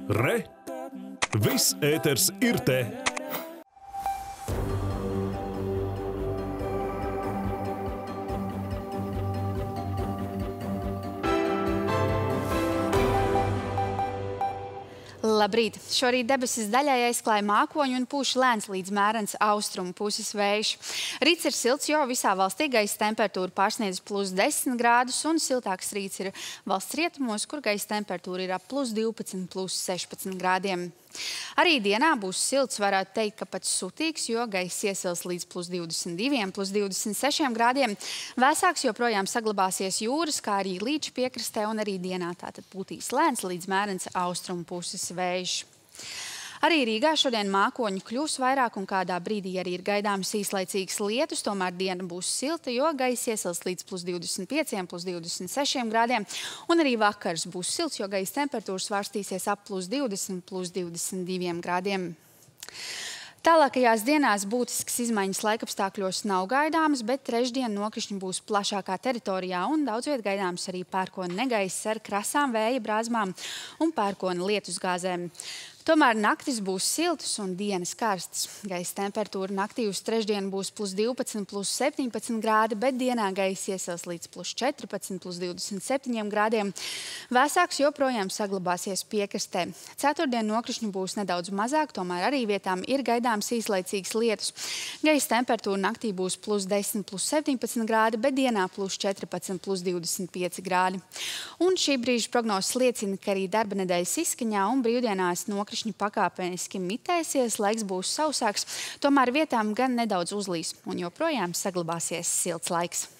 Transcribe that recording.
Re! Viss ēters ir te! Labrīt! Šorīt debesis daļai aizklāja mākoņi un pūš lēns līdz mērens austrumu puses vējš. Rīts ir silts, jo visā valstī gaisa temperatūra pārsniedz +10 grādus, un siltāks rīts ir valsts rietumos, kur gaisa temperatūra ir ap +12, +16 grādiem. Arī dienā būs silts, varētu teikt, ka pat sutīgs, jo gaiss iesils līdz +22, +26 grādiem. Vēsāks joprojām saglabāsies jūras, kā arī līča piekrastē, un arī dienā tātad pūtīs lēns līdz mērens austrumu puses vējš. Arī Rīgā šodien mākoņi kļūs vairāk un kādā brīdī arī ir gaidāmas īslaicīgas lietus, tomēr diena būs silta, jo gaiss iesils līdz +25, +26 grādiem, un arī vakars būs silts, jo gaisa temperatūra svārstīsies ap +20, +22 grādiem. Tālākajās dienās būtiskas izmaiņas laikapstākļos nav gaidāmas, bet trešdien nokrišņi būs plašākā teritorijā un daudz viet gaidāms arī pērkona negaiss ar krasām vēja brāzmām un pērkona lietusgāzēm. Tomēr naktis būs siltas un dienas karstas. Gaisa temperatūra naktī uz trešdienu būs +12, +17 grādi, bet dienā gaiss iesils līdz +14, +27 grādiem. Vēsāks joprojām saglabāsies piekrastē. Ceturtdien nokrišņu būs nedaudz mazāk, tomēr arī vietām ir gaidāms īslaicīgas lietus. Gaisa temperatūra naktī būs +10, +17 grādi, bet dienā +14, +25 grādi. Un šī brīža prognozes liecina, ka arī darba nedēļas izskaņā un brīvdienās nokrišņi pakāpeniski mitēsies, laiks būs sausāks, tomēr vietām gan nedaudz uzlīs un joprojām saglabāsies silts laiks.